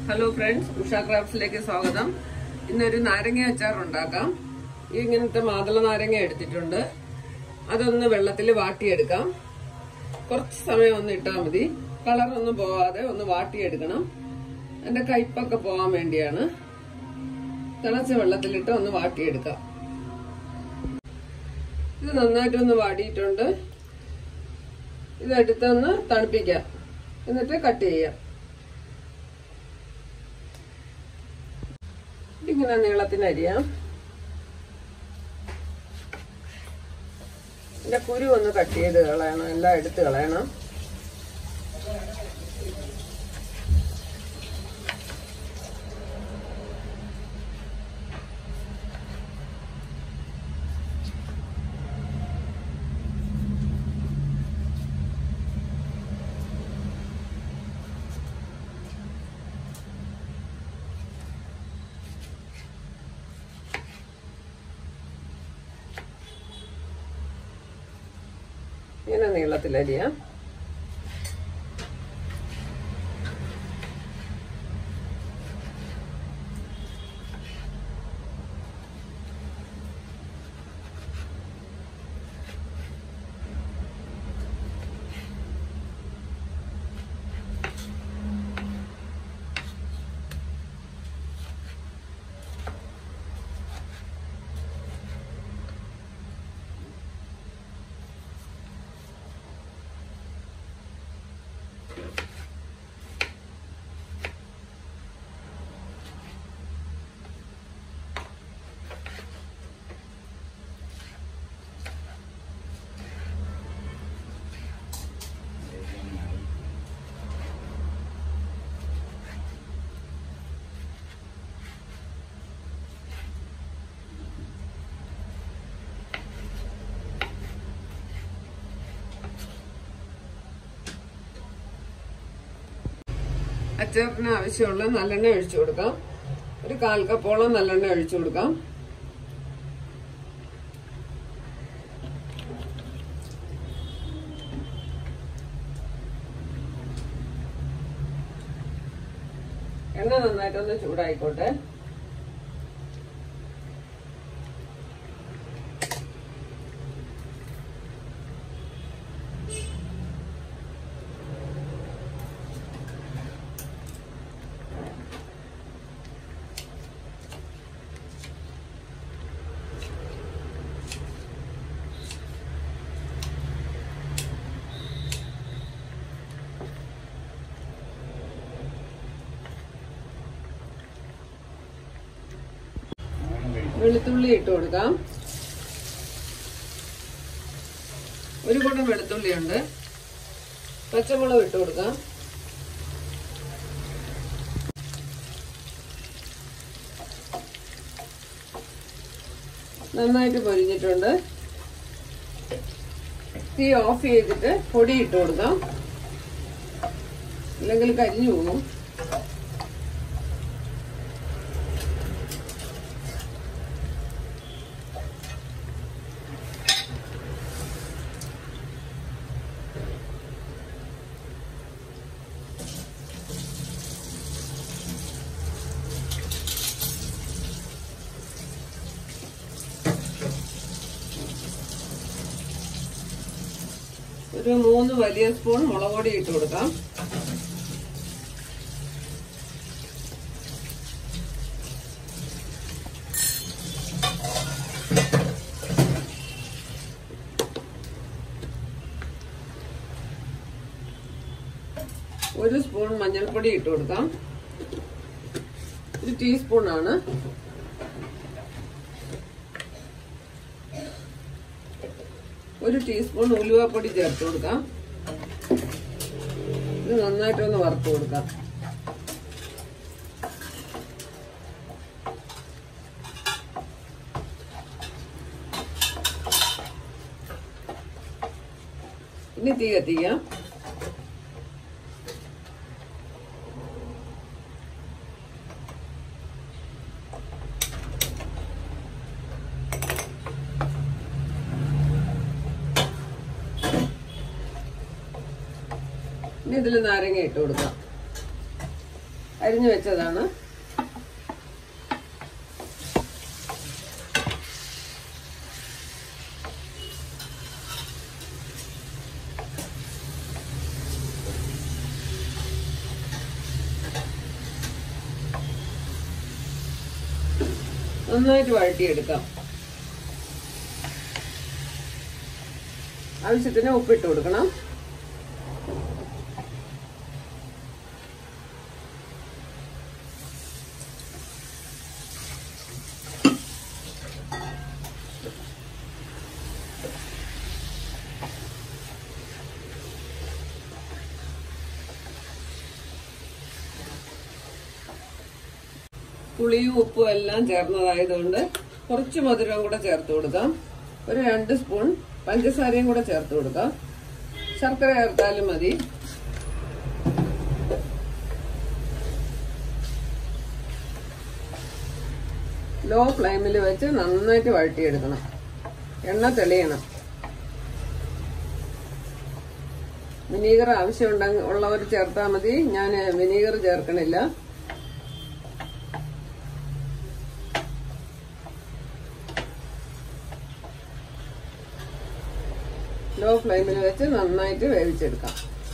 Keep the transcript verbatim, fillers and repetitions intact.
Hello friends, Usha ക്രാഫ്റ്റ്സിലേക്ക് സ്വാഗതം. ഇന്നൊരു നാരങ്ങ അച്ചാർ ഉണ്ടാക്കാം. ഇങ്ങനത്തെ മാതള നാരങ്ങ എടുത്തിട്ടുണ്ട്. അതൊന്ന് വെള്ളത്തിൽ വാട്ടിയെടുക്കാം. കുറച്ച് സമയം ഒന്ന് ഇട്ടാൽ മതി. കളറൊന്നും പോവാതെ ഒന്ന് വാട്ടിയെടുക്കണം. അതിന്റെ കയ്പൊക്കെ പോകാൻ വേണ്ടിയാണ്. തിളച്ച വെള്ളത്തിലിട്ട് ഒന്ന് വാട്ടിയെടുക്കാം. ഇത് നന്നായിട്ടൊന്ന് വാടിയിട്ടുണ്ട്. ഇതെടുത്തൊന്ന് തണുപ്പിക്കാം. എന്നിട്ട് കട്ട് ചെയ്യാം. ഇങ്ങനെ നീളത്തിന് അരിയാം. ഇതിന്റെ കുരു ഒന്ന് കട്ട് ചെയ്ത് കളയണം. എല്ലാം എടുത്ത് കളയണം. ഇങ്ങനെ നീളത്തിലരിയാം. അച്ചാറിന് ആവശ്യമുള്ള നല്ലെണ്ണ ഒഴിച്ചു കൊടുക്കാം. ഒരു കാൽ കപ്പോളം നല്ലെണ്ണ ഒഴിച്ചു കൊടുക്കാം. എണ്ണ നന്നായിട്ടൊന്ന് ചൂടായിക്കോട്ടെ. വെളുത്തുള്ളി ഇട്ട് കൊടുക്കാം. ഒരു കൂട്ടം വെളുത്തുള്ളി ഉണ്ട്. പച്ചമുളക് ഇട്ട് കൊടുക്കാം. നന്നായിട്ട് പൊരിഞ്ഞിട്ടുണ്ട്. തീ ഓഫ് ചെയ്തിട്ട് പൊടി ഇട്ട് കൊടുക്കാം. അല്ലെങ്കിൽ കരിഞ്ഞു പോകും. ഒരു മൂന്ന് വലിയ സ്പൂൺ മുളക് പൊടി ഇട്ട് കൊടുക്കാം. ഒരു സ്പൂൺ മഞ്ഞൾപ്പൊടി ഇട്ട് കൊടുക്കാം. ഒരു ടീസ്പൂൺ ആണ്. ഒരു ടീസ്പൂൺ ഉലുവപ്പൊടി ചേർത്ത് കൊടുക്കാം. ഇത് നന്നായിട്ടൊന്ന് വറുത്ത് കൊടുക്കാം. ഇനി തീ കത്തിക്കാം. ഇനി ഇതിൽ നാരങ്ങ ഇട്ട് കൊടുക്കാം. അരിഞ്ഞു വെച്ചതാണ്. നന്നായിട്ട് വഴറ്റിയെടുക്കാം. ആവശ്യത്തിന് ഉപ്പിട്ട് കൊടുക്കണം. പുളിയും ഉപ്പും എല്ലാം ചേർന്നതായതുകൊണ്ട് കുറച്ച് മധുരം കൂടെ ചേർത്ത് കൊടുക്കാം. ഒരു രണ്ട് സ്പൂൺ പഞ്ചസാരയും കൂടെ ചേർത്ത് കൊടുക്കാം. ശർക്കര ചേർത്താലും മതി. ലോ ഫ്ലെയിമിൽ വെച്ച് നന്നായിട്ട് വഴറ്റിയെടുക്കണം. എണ്ണ തെളിയണം. വിനീഗർ ആവശ്യമുണ്ടെങ്കിൽ ഉള്ളവർ ചേർത്താൽ മതി. ഞാൻ വിനീഗർ ചേർക്കണില്ല. ലോ ഫ്ലെയിമിൽ വെച്ച് നന്നായിട്ട് വേവിച്ചെടുക്കാം.